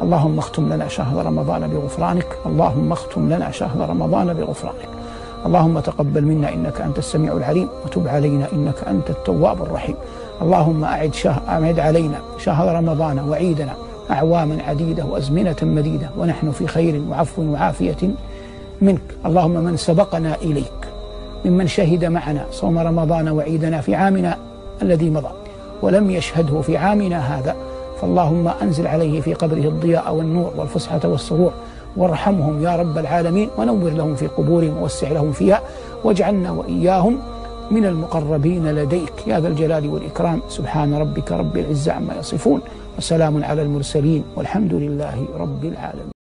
اللهم اختم لنا شهر رمضان بغفرانك، اللهم اختم لنا شهر رمضان بغفرانك. اللهم تقبل منا إنك أنت السميع العليم، وتب علينا إنك أنت التواب الرحيم. اللهم أعد علينا شهر رمضان وعيدنا أعواما عديدة وأزمنة مديدة ونحن في خير وعفو وعافية منك. اللهم من سبقنا إليك ممن شهد معنا صوم رمضان وعيدنا في عامنا الذي مضى ولم يشهده في عامنا هذا، فاللهم أنزل عليه في قبره الضياء والنور والفسحة والسرور، وارحمهم يا رب العالمين، ونور لهم في قبورهم ووسع لهم فيها، واجعلنا وإياهم من المقربين لديك يا ذا الجلال والإكرام. سبحان ربك رب العزة عما يصفون، وسلام على المرسلين، والحمد لله رب العالمين.